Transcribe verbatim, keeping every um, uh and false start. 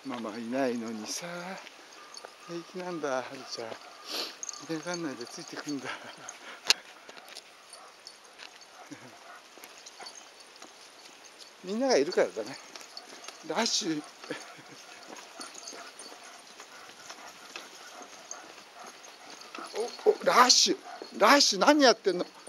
ママいないのにさ、平気なんだ、はるちゃん。嫌がんないでついてくんだ。みんながいるからだね。ラッシュ。おお、ラッシュ、ラッシュ何やってんの。